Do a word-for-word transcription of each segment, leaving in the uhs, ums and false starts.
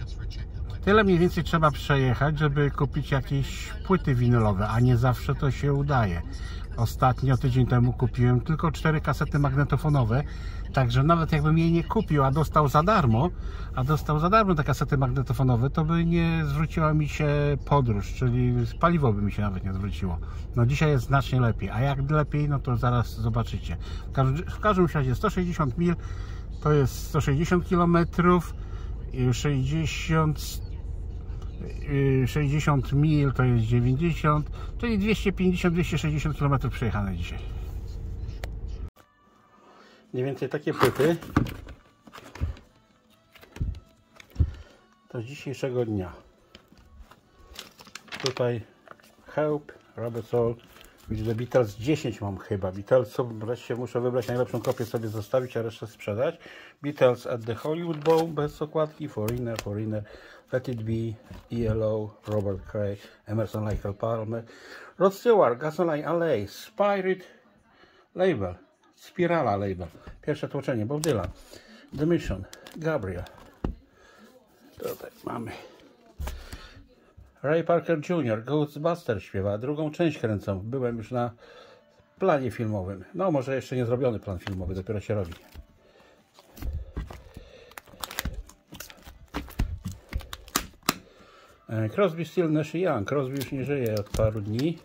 Tyle mniej więcej trzeba przejechać, żeby kupić jakieś płyty winylowe, a nie zawsze to się udaje. Ostatnio, tydzień temu kupiłem tylko cztery kasety magnetofonowe, także nawet jakbym jej nie kupił, a dostał za darmo, a dostał za darmo te kasety magnetofonowe, to by nie zwróciła mi się podróż, czyli paliwo by mi się nawet nie zwróciło. No dzisiaj jest znacznie lepiej, a jak lepiej, no to zaraz zobaczycie. W każdym, w każdym razie sto sześćdziesiąt mil to jest sto sześćdziesiąt kilometrów, sześćdziesiąt sześćdziesiąt mil to jest dziewięćdziesiąt, czyli dwieście pięćdziesiąt do dwieście sześćdziesiąt kilometrów przejechane dzisiaj. Mniej więcej takie płyty to z dzisiejszego dnia. Tutaj Help, Robert Soul, The Beatles dziesięć mam chyba. Beatlesów wreszcie muszę wybrać najlepszą kopię, sobie zostawić, a resztę sprzedać. Beatles at the Hollywood Bowl bez okładki, Foreigner, Foreigner, Let It Be, E L O, Robert Cray, Emerson, Lake Palmer, Rod Stewart, Gasoline Alley, Spirit Label, Spirala Label, pierwsze tłoczenie, Bob Dylan, The Mission, Gabriel. Tutaj mamy Ray Parker junior, Ghostbusters śpiewa, drugą część kręcą. Byłem już na planie filmowym. No może jeszcze nie zrobiony plan filmowy, dopiero się robi. Crosby, Still, Nash Young. Crosby już nie żyje od paru dni.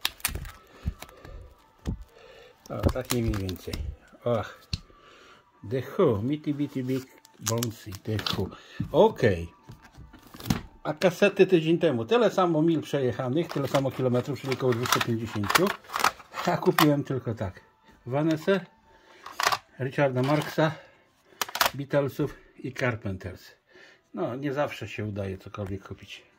O, tak nie mniej więcej. Och. The Who, Mitty Bitty Big Bonesy, The Who. Ok. A kasety tydzień temu. Tyle samo mil przejechanych, tyle samo kilometrów, czyli około dwieście pięćdziesiąt. A kupiłem tylko tak. Vanessa, Richarda Marksa, Beatlesów i Carpenters. No, nie zawsze się udaje cokolwiek kupić.